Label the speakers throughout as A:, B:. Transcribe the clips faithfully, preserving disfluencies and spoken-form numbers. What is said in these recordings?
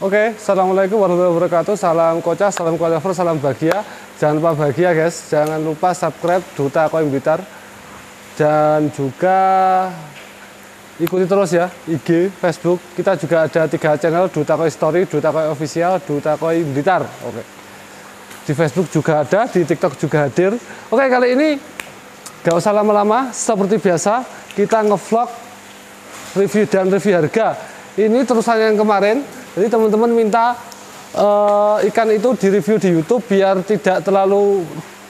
A: Oke, assalamualaikum warahmatullahi wabarakatuh. Salam kocak, salam kocover, salam bahagia. Jangan lupa bahagia guys. Jangan lupa subscribe Duta Koin Blitar. Dan juga ikuti terus ya I G, Facebook. Kita juga ada tiga channel, Duta Koin Story, Duta Koin Official, Duta Koin Blitar. Oke. Di Facebook juga ada, di TikTok juga hadir. Oke, kali ini gak usah lama-lama. Seperti biasa, kita ngevlog review dan review harga. Ini terusan yang kemarin. Jadi teman-teman minta uh, ikan itu direview di YouTube biar tidak terlalu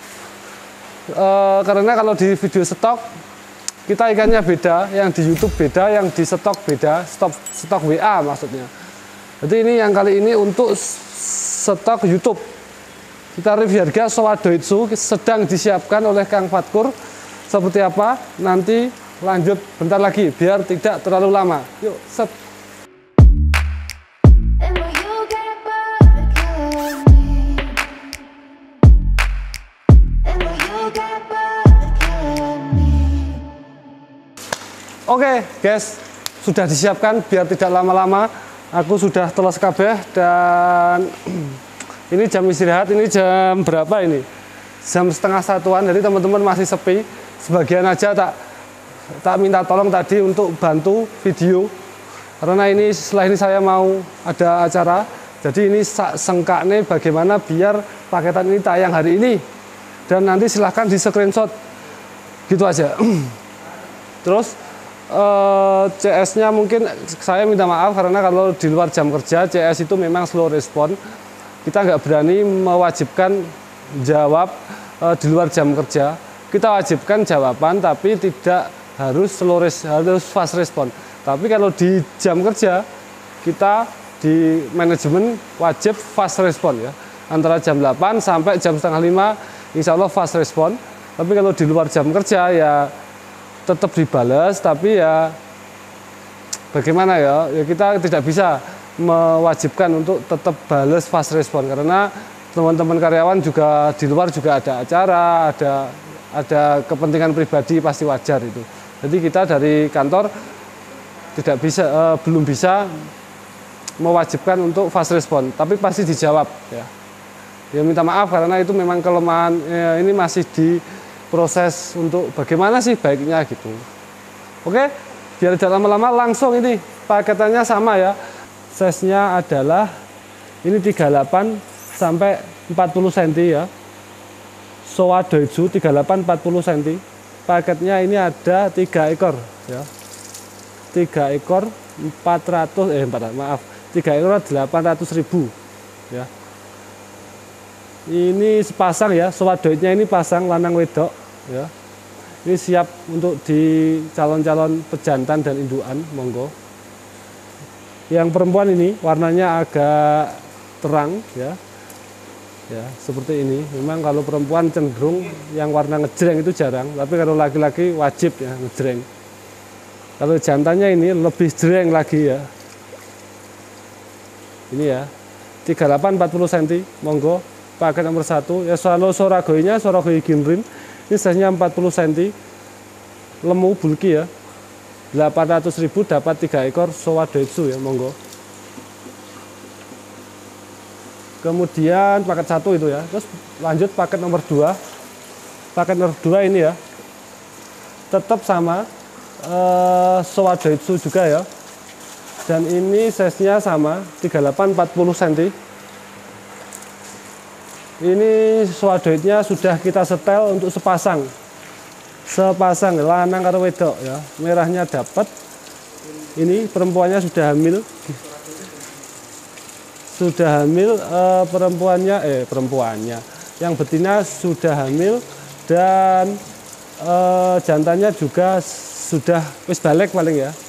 A: uh, karena kalau di video stok kita ikannya beda, yang di YouTube beda, yang di stok beda, stok stok W A maksudnya. Jadi ini yang kali ini untuk stok YouTube. Kita review harga Sowadoitsu sedang disiapkan oleh Kang Fatkur. Seperti apa? Nanti lanjut bentar lagi biar tidak terlalu lama. Yuk, set. Oke guys, sudah disiapkan biar tidak lama-lama. Aku sudah telas kabeh dan ini jam istirahat. Ini jam berapa ini? Jam setengah satuan. Jadi teman-teman masih sepi. Sebagian aja tak tak minta tolong tadi untuk bantu video. Karena ini setelah ini saya mau ada acara. Jadi ini sengkaknya bagaimana biar paketan ini tayang hari ini. Dan nanti silahkan di screenshot. Gitu aja. Terus Uh, C S-nya mungkin saya minta maaf karena kalau di luar jam kerja C S itu memang slow respon. Kita nggak berani mewajibkan jawab uh, di luar jam kerja. Kita wajibkan jawaban tapi tidak harus slow res harus fast respon. Tapi kalau di jam kerja kita di manajemen wajib fast respon ya. Antara jam delapan sampai jam setengah lima insya Allah fast respon. Tapi kalau di luar jam kerja ya tetap dibalas, tapi ya bagaimana ya, ya kita tidak bisa mewajibkan untuk tetap balas fast respon karena teman-teman karyawan juga di luar juga ada acara, ada ada kepentingan pribadi pasti wajar itu. Jadi kita dari kantor tidak bisa eh, belum bisa mewajibkan untuk fast respon, tapi pasti dijawab ya. Ya minta maaf karena itu memang kelemahan ya, ini masih di proses untuk bagaimana sih baiknya gitu. Oke, biar tidak lama-lama langsung ini paketannya sama ya. Size-nya adalah ini tiga puluh delapan sampai empat puluh sentimeter ya. Sowadoitsu tiga puluh delapan empat puluh sentimeter. Paketnya ini ada tiga ekor ya. tiga ekor empat ratus eh empat maaf, tiga ekor delapan ratus ribu ya. Ini sepasang ya, Sowadoitnya ini pasang lanang wedok ya. Ini siap untuk di calon-calon pejantan dan indukan, monggo. Yang perempuan ini warnanya agak terang ya. Ya, seperti ini. Memang kalau perempuan cenderung yang warna ngejreng itu jarang, tapi kalau laki-laki wajib ya ngejreng. Kalau jantannya ini lebih jreng lagi ya. Ini ya. tiga puluh delapan empat puluh sentimeter, monggo. Paket nomor satu ya, selalu soragoinya soragoi ginrin ini size-nya empat puluh sentimeter, lemu bulky ya, delapan ratus ribu dapat tiga ekor Sowadoitsu ya, monggo. Kemudian paket satu itu ya, terus lanjut paket nomor dua. Paket nomor dua ini ya tetap sama eh, Sowadoitsu juga ya, dan ini size-nya sama tiga puluh delapan empat puluh sentimeter. Ini Sowadoitnya sudah kita setel untuk sepasang, sepasang lanang karo wedok ya. Merahnya dapat. Ini perempuannya sudah hamil, sudah hamil eh, perempuannya eh perempuannya. Yang betina sudah hamil dan eh, jantannya juga sudah wis balik paling ya.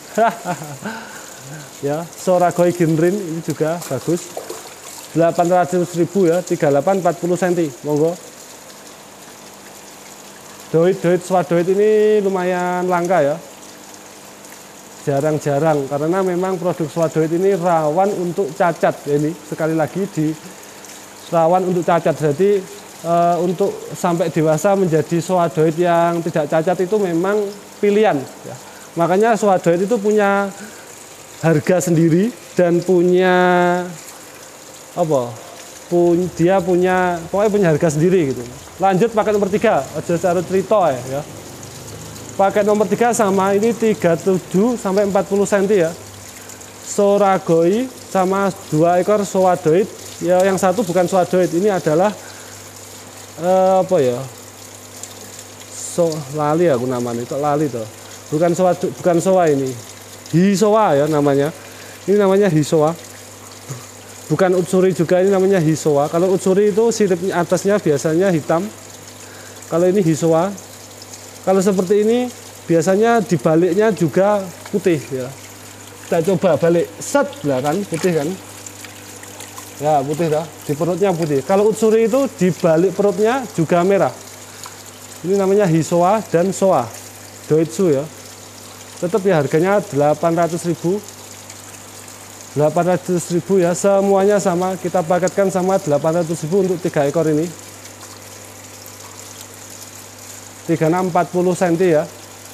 A: Ya, soragoi ginrin ini juga bagus. delapan ratus ribu ya, tiga puluh delapan empat puluh sentimeter, monggo. Doit-doit Sowadoit ini lumayan langka ya. Jarang-jarang karena memang produk Sowadoit ini rawan untuk cacat ya, ini sekali lagi di rawan untuk cacat. Jadi e, untuk sampai dewasa menjadi Sowadoit yang tidak cacat itu memang pilihan ya. Makanya Sowadoit itu punya harga sendiri dan punya apa pun dia punya pokoknya punya harga sendiri gitu. Lanjut paket nomor tiga, aja cara cerita ya. Paket nomor tiga sama ini tiga puluh tujuh sampai empat puluh sentimeter ya. Soragoi sama dua ekor sowadoid. Ya yang satu bukan sowadoid, ini adalah eh, apa ya? So lali aku namanya, itu lali tuh. Bukan sowa bukan sowa ini. Hisowa ya namanya. Ini namanya hisowa. Bukan utsuri juga, ini namanya hisowa. Kalau utsuri itu siripnya atasnya biasanya hitam. Kalau ini hisowa. Kalau seperti ini biasanya di baliknya juga putih ya. Kita coba balik, set lah kan putih kan. Ya putih dah, di perutnya putih. Kalau utsuri itu di balik perutnya juga merah. Ini namanya hisowa dan soa. Doitsu ya. Tetap ya harganya delapan ratus ribu. delapan ratus ribu ya, semuanya sama, kita paketkan sama delapan ratus ribu untuk tiga ekor ini. tiga puluh enam empat puluh sentimeter ya.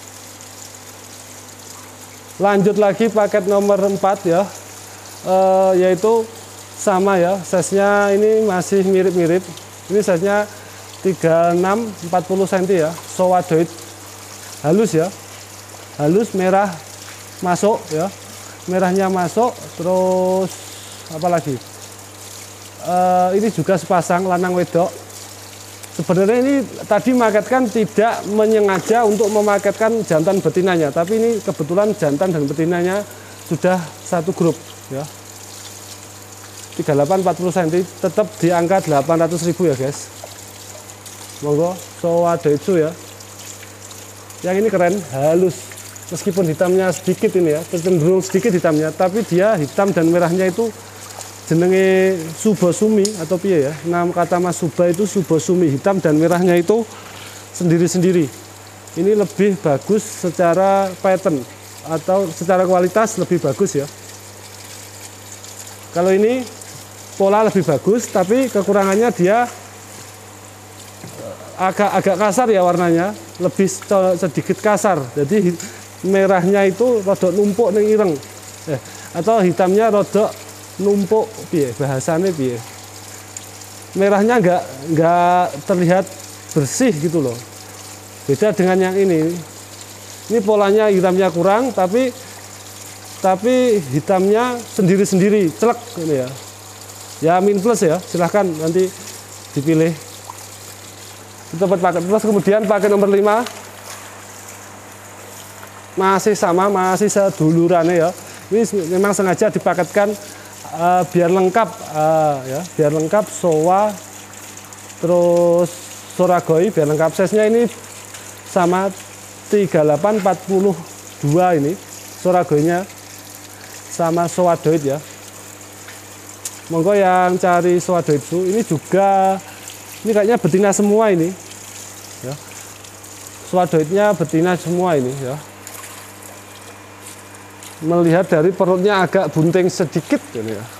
A: Lanjut lagi paket nomor empat ya. E, yaitu sama ya, size-nya ini masih mirip-mirip. Ini size-nya tiga puluh enam empat puluh sentimeter ya, sowadoid. Halus ya. Halus merah masuk ya. Merahnya masuk, terus apa lagi? Uh, ini juga sepasang lanang wedok. Sebenarnya ini tadi maketkan tidak menyengaja untuk memaketkan jantan betinanya, tapi ini kebetulan jantan dan betinanya sudah satu grup ya. tiga puluh delapan empat puluh sentimeter, tetap di angka delapan ratus ribu ya guys. Monggo, sowadoitsu ya. Yang ini keren, halus. Meskipun hitamnya sedikit ini ya, cenderung sedikit hitamnya, tapi dia hitam dan merahnya itu jenenge subosumi atau piye ya. Nama kata Mas Suba itu subosumi, hitam dan merahnya itu sendiri-sendiri. Ini lebih bagus secara pattern atau secara kualitas lebih bagus ya. Kalau ini pola lebih bagus, tapi kekurangannya dia agak agak kasar ya warnanya, lebih sedikit kasar. Jadi merahnya itu rodok numpuk ning ireng. Eh, atau hitamnya rodok numpuk piye bahasane piye. Merahnya enggak enggak terlihat bersih gitu loh. Beda dengan yang ini. Ini polanya hitamnya kurang tapi tapi hitamnya sendiri-sendiri, celek ini ya. Ya min plus ya, silahkan nanti dipilih. Kita dapat paket plus, kemudian paket nomor lima. Masih sama, masih sedulurannya ya. Ini memang sengaja dipaketkan uh, biar lengkap uh, ya, biar lengkap sowa terus soragoi biar lengkap. Size-nya ini sama tiga puluh delapan empat puluh dua ini soragoinya sama sowadoid ya. Monggo yang cari sowadoitsu, ini juga ini kayaknya betina semua ini ya. Sowadoidnya betina semua ini ya. Melihat dari perutnya agak bunting sedikit ini ya.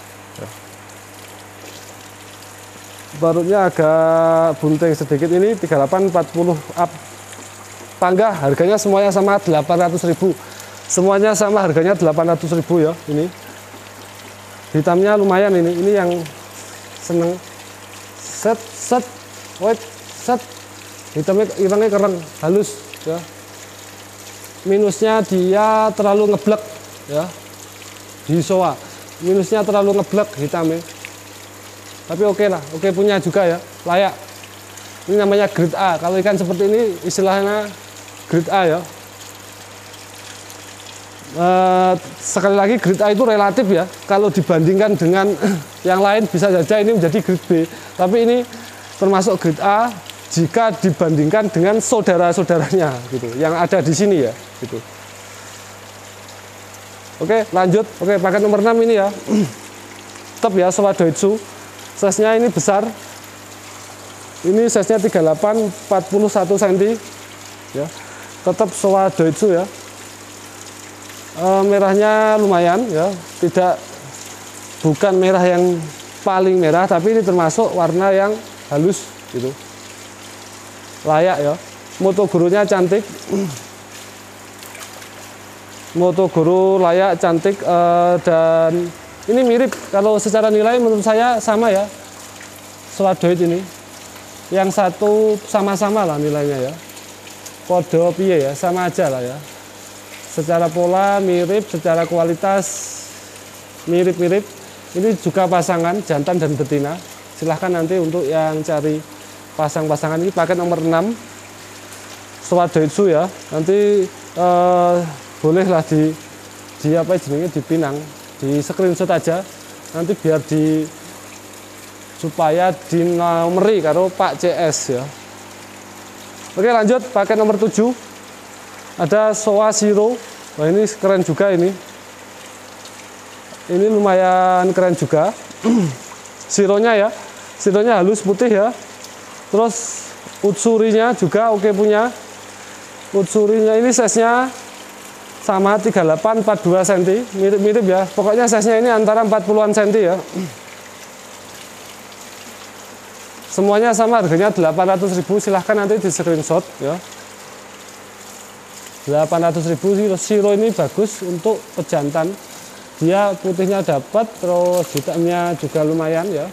A: Perutnya agak bunting sedikit, ini tiga puluh delapan empat puluh up. Pangga harganya semuanya sama delapan ratus ribu. Semuanya sama harganya delapan ratus ribu ya ini. Hitamnya lumayan ini. Ini yang seneng. Set set wait set. Hitamnya irengnya keren, halus ya. Minusnya dia terlalu ngeblek ya, hisowa minusnya terlalu ngeblek hitamnya, tapi oke okay lah, oke okay punya juga ya, layak. Ini namanya grade A. Kalau ikan seperti ini istilahnya grade A ya. E, sekali lagi grade A itu relatif ya, kalau dibandingkan dengan yang lain bisa saja ini menjadi grade B, tapi ini termasuk grade A jika dibandingkan dengan saudara-saudaranya gitu yang ada di sini ya gitu. Oke, lanjut. Oke, paket nomor enam ini ya. Tetap ya sowadoitsu. Size-nya ini besar. Ini size-nya tiga puluh delapan empat puluh satu sentimeter ya. Tetap sowadoitsu ya. E, merahnya lumayan ya, tidak bukan merah yang paling merah, tapi ini termasuk warna yang halus gitu. Layak ya. Moto gurunya cantik. Moto guru layak, cantik, uh, dan ini mirip, kalau secara nilai menurut saya sama ya, swadoid ini. Yang satu sama-sama lah nilainya ya. Podo piye ya, sama aja lah ya. Secara pola mirip, secara kualitas mirip-mirip. Ini juga pasangan jantan dan betina. Silahkan nanti untuk yang cari pasang-pasangan ini paket nomor enam Swadoitsu ya. Nanti eh, bolehlah di di apa jenenge dipinang, di screenshot aja. Nanti biar di supaya dinomeri karo Pak C S ya. Oke, lanjut paket nomor tujuh. Ada Showa Shiro. Wah, ini keren juga ini. Ini lumayan keren juga. Sironya ya. Sironya halus putih ya. Terus utsurinya juga oke punya. Utsurinya ini size-nya sama tiga puluh delapan empat puluh dua sentimeter, mirip-mirip ya. Pokoknya size-nya ini antara empat puluhan sentimeter ya. Semuanya sama, harganya delapan ratus ribu. Silahkan nanti di screenshot ya. delapan ratus ribu. Shiro ini bagus untuk pejantan. Dia putihnya dapat, terus hitamnya juga lumayan ya.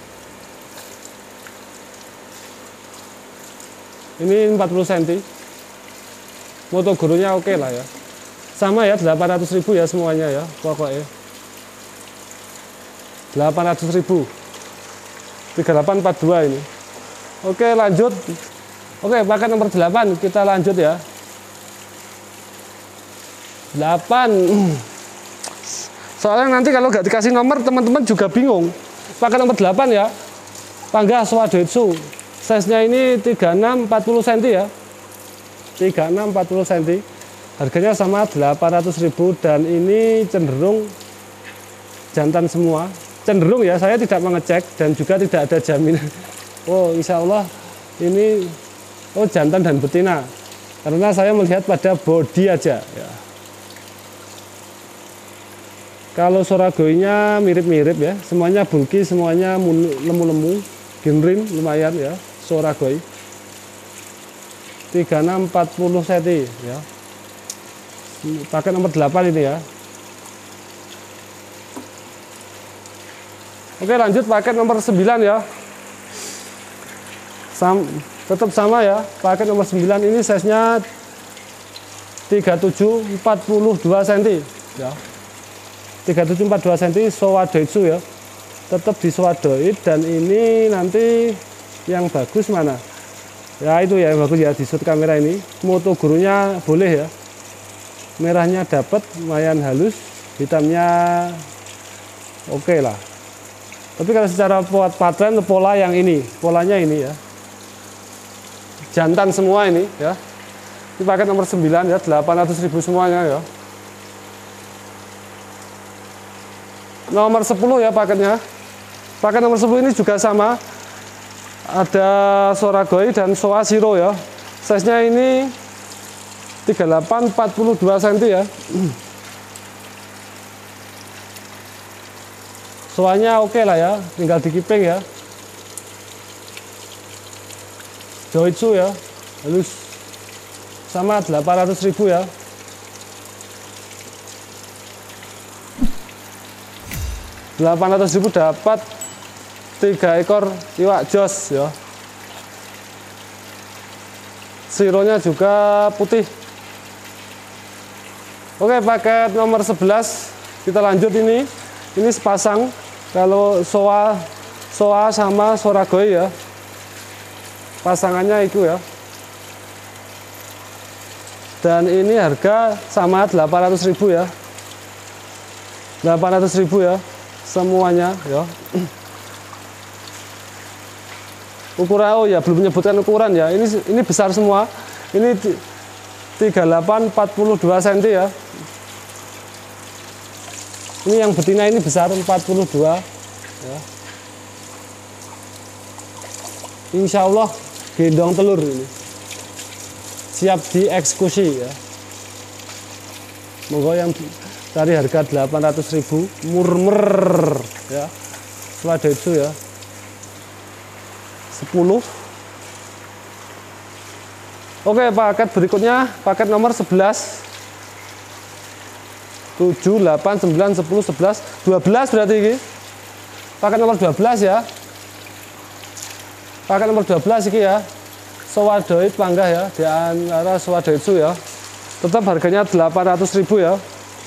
A: Ini empat puluh sentimeter. Moto gurunya oke lah ya. Sama ya, delapan ratus ribu ya semuanya ya, pokoknya. delapan ratus ribu. tiga delapan empat dua ini. Oke, lanjut. Oke, paket nomor delapan kita lanjut ya. delapan. Soalnya nanti kalau nggak dikasih nomor teman-teman juga bingung. Paket nomor delapan ya. Pangga Swadoitsu. Size-nya ini tiga puluh enam empat puluh sentimeter ya. tiga puluh enam empat puluh sentimeter. Harganya sama delapan ratus ribu dan ini cenderung jantan semua. Cenderung ya, saya tidak mengecek dan juga tidak ada jaminan. Oh, insya Allah ini oh jantan dan betina. Karena saya melihat pada body aja ya. Kalau soragoinya mirip-mirip ya, semuanya bulky, semuanya lemu-lemu, genrin lumayan ya, soragoi. tiga puluh enam empat puluh sentimeter ya. Paket nomor delapan ini ya. Oke, lanjut paket nomor sembilan ya. Sam, tetap sama ya. Paket nomor sembilan ini size-nya tiga puluh tujuh empat puluh dua sentimeter ya. tiga puluh tujuh empat puluh dua sentimeter Swadoitsu ya. Tetap di Swadoid dan ini nanti yang bagus mana? Ya itu ya yang bagus ya, di shoot kamera ini. Moto gurunya boleh ya. Merahnya dapat, lumayan halus, hitamnya oke okay lah. Tapi kalau secara pattern pola yang ini, polanya ini ya. Jantan semua ini ya. Ini paket nomor sembilan ya, delapan ratus ribu semuanya ya. Nomor sepuluh ya paketnya. Paket nomor sepuluh ini juga sama. Ada soragoi dan Showa Shiro ya. Size-nya ini tiga puluh delapan empat puluh dua sentimeter ya. Soalnya oke okay lah ya, tinggal dikiping ya. Doitsu ya, halus. Sama delapan ratus ribu ya. delapan ratus ribu dapat tiga ekor iwak jos ya. Sironya juga putih. Oke, paket nomor sebelas kita lanjut ini. Ini sepasang. Kalau Showa Showa sama soragoi ya. Pasangannya itu ya. Dan ini harga sama delapan ratus ribu ya. delapan ratus ribu ya. Semuanya ya. Ukuran oh ya belum menyebutkan ukuran ya. Ini ini besar semua. Ini tiga puluh delapan empat puluh dua sentimeter ya. Ini yang betina ini besar empat puluh dua ya. Insya Allah gendong telur ini. Siap dieksekusi ya. Monggo yang cari harga delapan ratus ribu murmer ya. Swadoitsu ya. sepuluh. Oke, paket berikutnya paket nomor sebelas. tujuh, delapan, sembilan, sepuluh, sebelas, dua belas berarti ini. Paket nomor dua belas ya. Paket nomor dua belas ini ya. Swadoid panggah ya, di antara Swadoitsu ya. Tetap harganya delapan ratus ribu ya.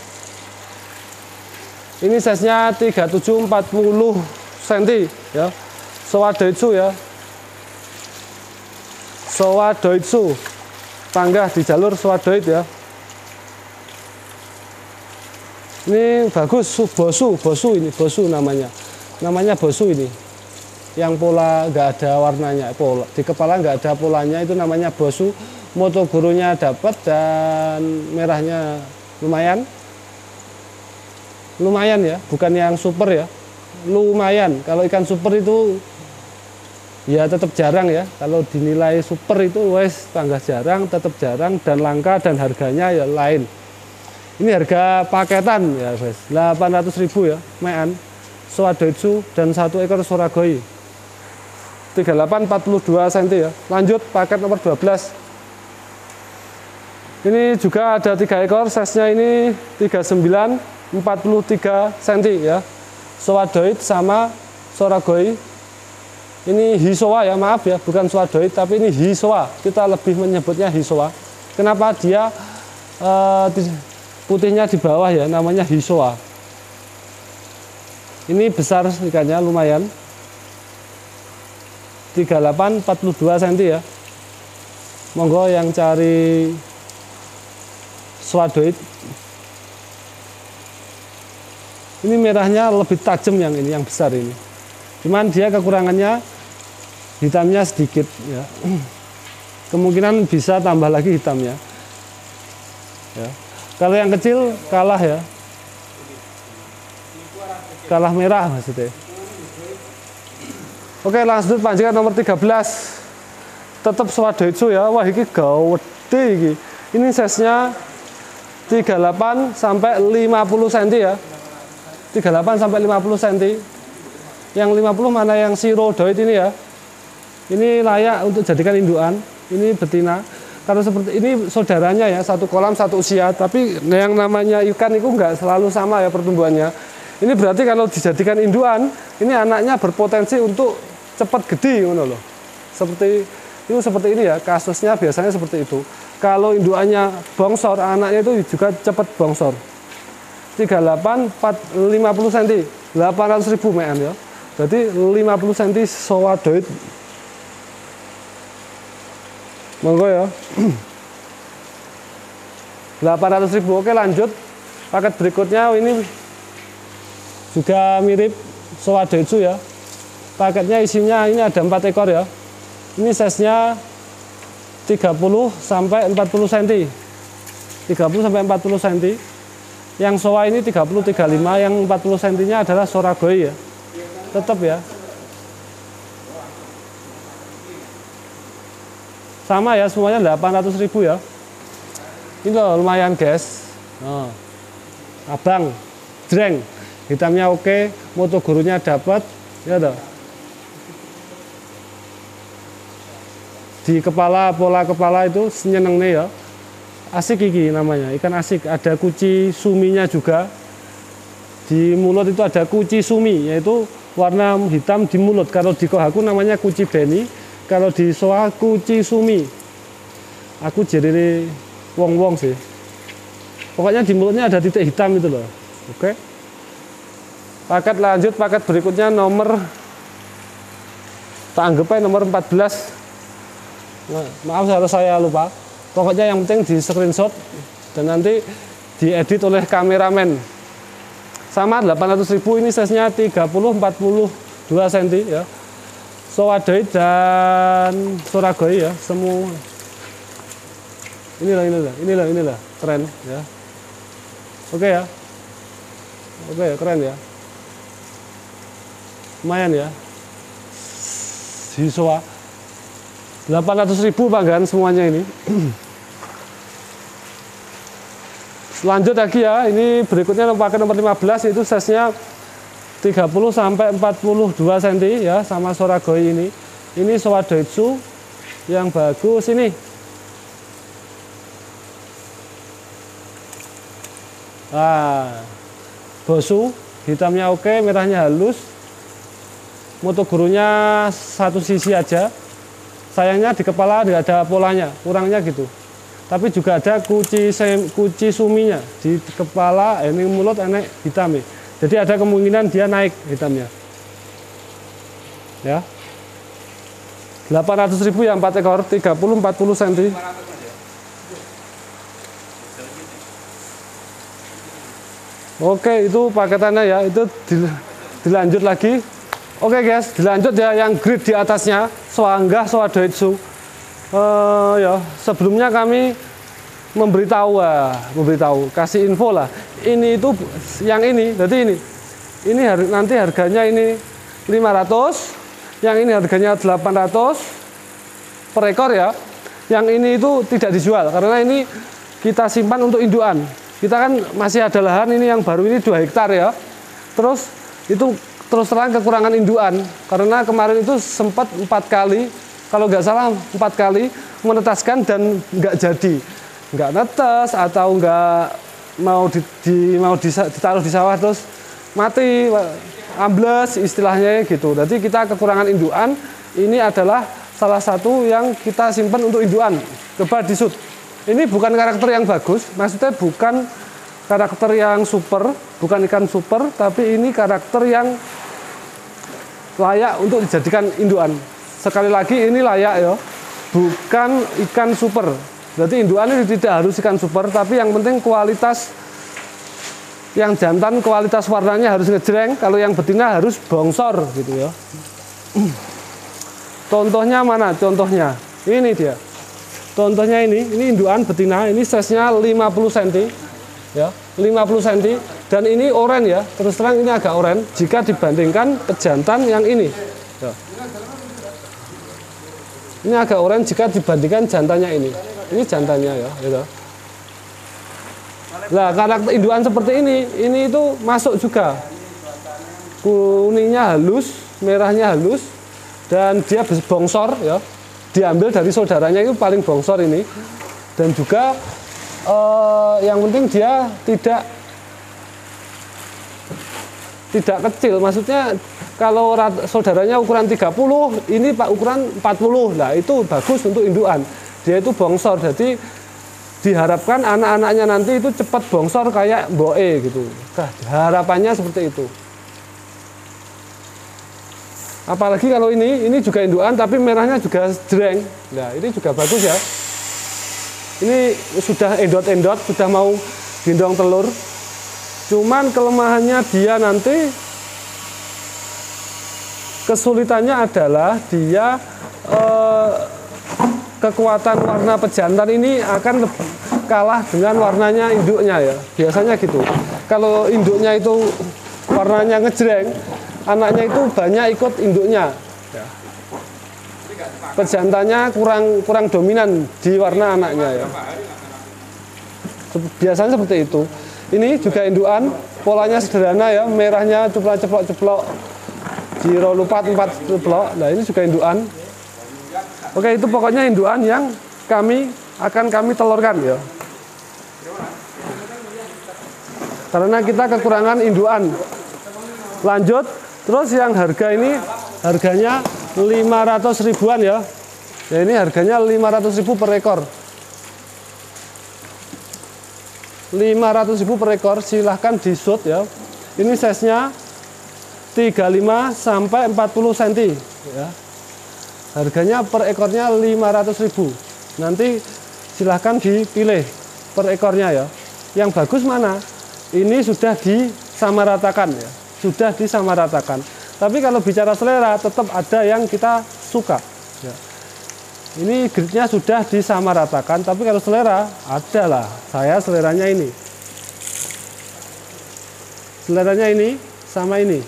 A: Ini size-nya tiga puluh tujuh empat puluh sentimeter ya. Swadoitsu ya. Swadoitsu. Panggah di jalur Swadoid ya. Ini bagus, Bosu, Bosu ini, Bosu namanya. Namanya Bosu ini. Yang pola nggak ada warnanya, pola di kepala nggak ada polanya, itu namanya Bosu. Moto gurunya dapat dan merahnya lumayan. Lumayan ya, bukan yang super ya. Lumayan. Kalau ikan super itu ya tetap jarang ya. Kalau dinilai super itu wes panggah jarang, tetap jarang dan langka dan harganya ya lain. Ini harga paketan ya guys, delapan ratus ribu ya, mean, Swadoitsu dan satu ekor Soragoi. tiga puluh delapan empat puluh dua sentimeter ya. Lanjut paket nomor dua belas. Ini juga ada tiga ekor, size-nya ini tiga puluh sembilan empat puluh tiga sentimeter ya. Swadoid sama Soragoi. Ini Hisoa ya, maaf ya, bukan Swadoid tapi ini Hisoa. Kita lebih menyebutnya Hisoa. Kenapa dia uh, putihnya di bawah ya, namanya Hisoa. Ini besar ikannya lumayan. tiga puluh delapan empat puluh dua sentimeter ya. Monggo yang cari Swadoid. Ini merahnya lebih tajam yang ini, yang besar ini. Cuman dia kekurangannya hitamnya sedikit ya. Kemungkinan bisa tambah lagi hitamnya. Ya. Kalau yang kecil kalah ya. Kalah merah maksudnya. Oke, lanjut pancingan nomor tiga belas. Tetap Swadoitsu ya. Wah, ini gede ini. Ini size-nya tiga puluh delapan sampai lima puluh sentimeter ya. tiga puluh delapan sampai lima puluh sentimeter. Yang lima puluh mana yang Sirodoid ini ya. Ini layak untuk jadikan indukan. Ini betina. Kalau seperti ini saudaranya ya, satu kolam satu usia, tapi yang namanya ikan itu enggak selalu sama ya pertumbuhannya. Ini berarti kalau dijadikan indukan, ini anaknya berpotensi untuk cepat gede ngono loh. Seperti itu, seperti ini ya, kasusnya biasanya seperti itu. Kalau indukannya bongsor, anaknya itu juga cepat bongsor. tiga puluh delapan empat lima puluh sentimeter, delapan ratus ribu mean ya. Berarti lima puluh sentimeter Swadoid. Monggo ya. delapan ratus ribu. Oke, lanjut. Paket berikutnya ini juga mirip Swadoitsu ya. Paketnya isinya ini ada empat ekor ya. Ini size-nya tiga puluh sampai empat puluh sentimeter. tiga puluh sampai empat puluh sentimeter. Yang soa ini tiga puluh tiga puluh lima, yang empat puluh sentimeter-nya adalah Soragoi ya. Tetap ya. Sama ya, semuanya delapan ratus ribu ya. Ini loh, lumayan guys. Oh. Abang, jreng, hitamnya oke, moto gurunya dapat, ya toh. Di kepala, pola kepala itu senyeneng nih ya. Asik iki namanya, ikan asik. Ada kuci suminya juga. Di mulut itu ada kuci sumi, yaitu warna hitam di mulut. Kalau di Kohaku namanya kuci beni. Kalau di soa kuci sumi. Aku jadi wong-wong sih. Pokoknya di mulutnya ada titik hitam itu loh. Oke. Paket lanjut, paket berikutnya nomor, tak anggap aja nomor empat belas. Nah, maaf kalau saya lupa. Pokoknya yang penting di screenshot dan nanti diedit oleh kameramen. Sama delapan ratus ribu, ini size-nya tiga puluh empat puluh dua sentimeter ya. Swadoid dan Soragoi ya, semua. Inilah, inilah, inilah, inilah, keren ya. Oke ya. Oke ya, keren ya. Lumayan ya. Hisoa. delapan ratus ribu panggahan semuanya ini. Lanjut lagi ya, ini berikutnya paket nomor lima belas, itu size-nya tiga puluh sampai empat puluh dua sentimeter ya, sama Soragoi ini. Ini Swadoitsu yang bagus ini. Nah, Bosu hitamnya oke, merahnya halus. Moto gurunya satu sisi aja. Sayangnya di kepala tidak ada polanya, kurangnya gitu. Tapi juga ada kuci sem, kuci suminya di kepala, ini mulut enek hitam nih. Jadi ada kemungkinan dia naik hitamnya. Ya. delapan ratus ribu yang empat ekor, tiga puluh empat puluh senti. Oke, itu paketannya ya, itu dilanjut lagi. Oke guys, dilanjut ya yang grid di atasnya, Swanggah Swadoitsu. Uh, ya, sebelumnya kami memberitahu, uh, memberitahu, kasih info lah. Ini itu, yang ini, jadi ini, ini har nanti harganya ini lima ratus, yang ini harganya delapan ratus per ekor ya. Yang ini itu tidak dijual karena ini kita simpan untuk indukan. Kita kan masih ada lahan ini yang baru ini dua hektar ya. Terus itu terus terang kekurangan indukan karena kemarin itu sempat empat kali, kalau nggak salah empat kali menetaskan dan nggak jadi, nggak netes atau nggak mau di, di mau ditaruh di sawah terus mati, ambles istilahnya gitu. Jadi kita kekurangan indukan. Ini adalah salah satu yang kita simpan untuk indukan. Coba disut. Ini bukan karakter yang bagus, maksudnya bukan karakter yang super, bukan ikan super, tapi ini karakter yang layak untuk dijadikan indukan. Sekali lagi ini layak ya, bukan ikan super. Berarti indukan ini tidak harus ikan super, tapi yang penting kualitas. Yang jantan kualitas warnanya harus ngejreng, kalau yang betina harus bongsor gitu ya. Contohnya mana? Contohnya ini dia. Contohnya ini, ini indukan betina, ini size-nya lima puluh senti, ya, lima puluh senti, dan ini oranye ya, terus terang ini agak oranye jika dibandingkan pejantan yang ini. Ya. Ini agak oranye jika dibandingkan jantannya ini. Ini jantannya ya, gitu. Nah, karakter indukan seperti ini, ini itu masuk juga. Kuningnya halus, merahnya halus, dan dia bongsor ya. Diambil dari saudaranya itu paling bongsor ini, dan juga eh, yang penting dia tidak tidak kecil, maksudnya kalau saudaranya ukuran tiga puluh, ini pak ukuran empat puluh, nah itu bagus untuk indukan, dia itu bongsor, jadi diharapkan anak-anaknya nanti itu cepat bongsor kayak mboe gitu, nah, harapannya seperti itu. Apalagi kalau ini, ini juga indukan tapi merahnya juga jreng. Nah, ini juga bagus ya. Ini sudah endot-endot, sudah mau gendong telur. Cuman kelemahannya dia nanti, kesulitannya adalah dia eh, kekuatan warna pejantan ini akan kalah dengan warnanya induknya ya. Biasanya gitu. Kalau induknya itu warnanya ngejreng, anaknya itu banyak ikut induknya. Ya. Pejantannya kurang kurang dominan di warna anaknya ya. Biasanya seperti itu. Ini juga indukan, polanya sederhana ya, merahnya ceplok-ceplok-ceplok, jiro lupat empat ceplok. Nah ini juga indukan. Oke, itu pokoknya indukan yang kami akan kami telurkan ya. Karena kita kekurangan indukan. Lanjut. Terus yang harga ini harganya lima ratus ribuan ya. Ya ini harganya lima ratus ribu per ekor. lima ratus ribu per ekor, silahkan disut ya. Ini size-nya tiga puluh lima sampai empat puluh senti ya. Harganya per ekornya lima ratus ribu. Nanti silahkan dipilih per ekornya ya. Yang bagus mana? Ini sudah disamaratakan ya. Sudah disamaratakan. Tapi kalau bicara selera tetap ada yang kita suka ya. Ini gridnya sudah disamaratakan, tapi kalau selera ada lah. Saya seleranya ini, seleranya ini sama ini.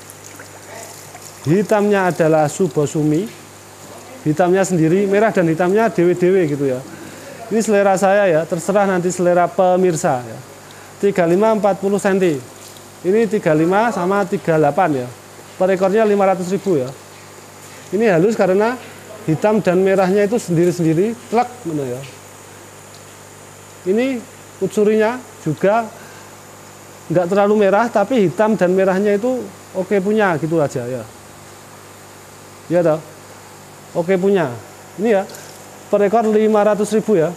A: Hitamnya adalah Subosumi, hitamnya sendiri, merah dan hitamnya dewe-dewe gitu ya. Ini selera saya ya, terserah nanti selera pemirsa ya. tiga puluh lima empat puluh senti. Ini tiga puluh lima sama tiga puluh delapan ya. Per ekornya lima ratus ribu ya. Ini halus karena hitam dan merahnya itu sendiri-sendiri plek gitu ya. Ini utsurinya juga nggak terlalu merah, tapi hitam dan merahnya itu oke punya gitu aja ya. Ya toh, oke punya. Ini ya, per ekor lima ratus ribu ya.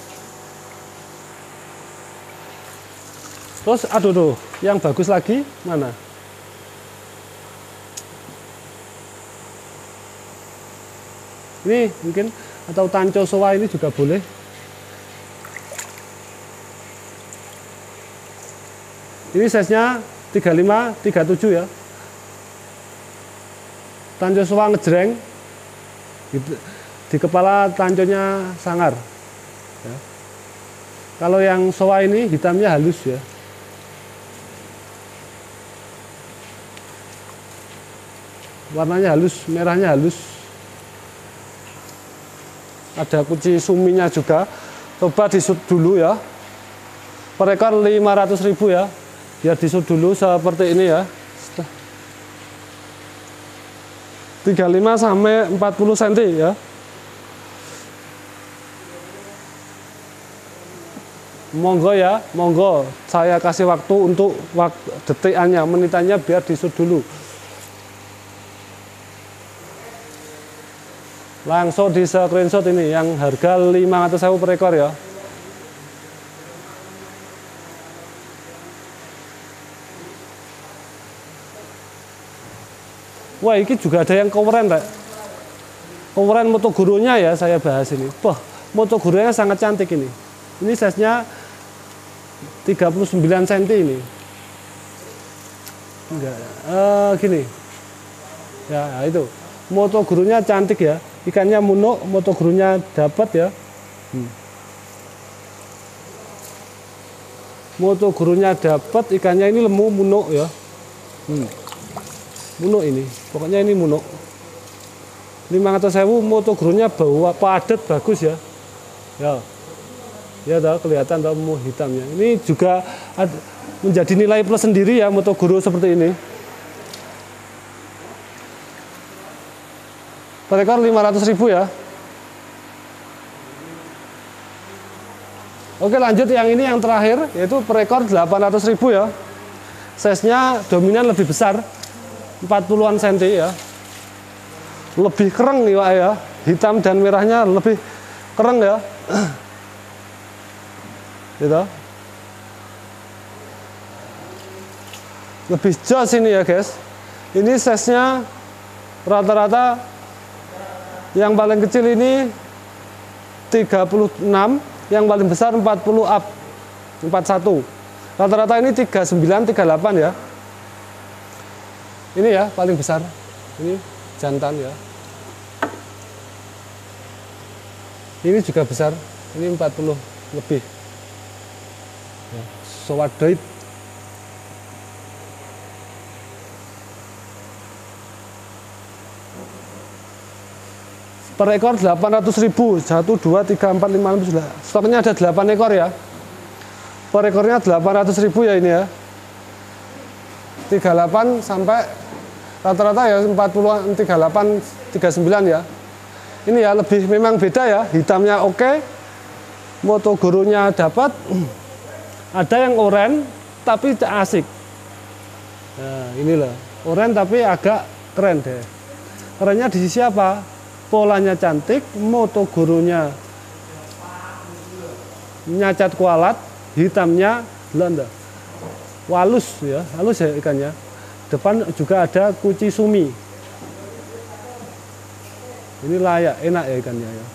A: Terus aduh tuh, yang bagus lagi mana? Ini mungkin atau tanco soa ini juga boleh. Ini size-nya tiga puluh lima, tiga puluh tujuh ya. Tanco soa ngejreng. Di, di kepala tanconya sangar. Ya. Kalau yang soa ini hitamnya halus ya. Warnanya halus, merahnya halus. Ada kuci suminya juga. Coba disut dulu ya. Per ekor lima ratus ribu ya. Biar disut dulu seperti ini ya. tiga puluh lima sampai empat puluh sentimeter ya. Monggo ya, monggo. Saya kasih waktu untuk waktu detikannya, menitannya biar disut dulu. Langsung di screenshot ini yang harga lima ratus ribu per ekor ya. Wah, ini juga ada yang keren, Rek. Keren Motogurunya ya, saya bahas ini. Wah, Motogurunya sangat cantik ini. Ini size-nya tiga puluh sembilan sentimeter ini. Enggak, uh, gini. Ya, itu. Motogurunya cantik ya. Ikannya munuk, Motogurunya dapat ya. Hmm. Motogurunya dapat, ikannya ini lemu munuk ya. Hmm. Munuk ini, pokoknya ini munuk. lima ratus ribu Motogurunya bau padat bagus ya. Ya. Ya tahu kelihatan tahu mau hitamnya. Ini juga ada, menjadi nilai plus sendiri ya Motoguru seperti ini. Per ekor lima ratus ribu ya. Oke, lanjut yang ini yang terakhir yaitu per ekor delapan ratus ribu ya. Size-nya dominan lebih besar, empat puluhan senti ya. Lebih kereng nih Pak ya. Hitam dan merahnya lebih kereng ya. Gitu. Lebih jos ini ya guys. Ini size-nya rata-rata yang paling kecil ini tiga puluh enam, yang paling besar empat puluh up, empat puluh satu. Rata-rata ini tiga puluh sembilan, tiga puluh delapan ya. Ini ya paling besar. Ini jantan ya. Ini juga besar. Ini empat puluh lebih. Ya, Sowadoid. Per ekor delapan ratus ribu. satu, dua, tiga, empat, lima, enam, tujuh. Stoknya ada delapan ekor ya. Per ekornya delapan ratus ribu ya ini ya. tiga puluh delapan sampai rata-rata ya empat puluh, tiga puluh delapan, tiga puluh sembilan ya. Ini ya lebih memang beda ya. Hitamnya oke. Motogurunya dapat. Ada yang oranye tapi asik. Nah, inilah. Oranye tapi agak keren deh. Kerennya di sisi apa? Polanya cantik, Motogurunya nyacat kualat, hitamnya belanda. Walus ya, halus ya ikannya. Depan juga ada kuci sumi. Ini layak, enak ya ikannya ya.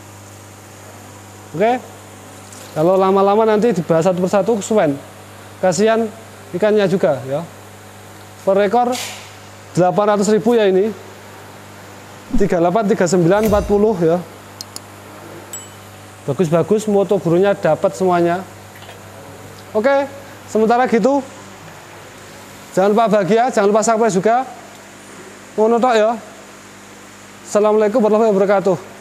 A: Oke. Kalau lama-lama nanti dibahas satu persatu kesuwen. Kasihan ikannya juga ya. Per ekor delapan ratus ribu ya ini. tiga puluh delapan, tiga puluh sembilan, empat puluh ya. Bagus-bagus, Motogurunya dapat semuanya. Oke, sementara gitu. Jangan lupa bahagia, jangan lupa subscribe juga. Ngono tok ya. Assalamualaikum warahmatullahi wabarakatuh.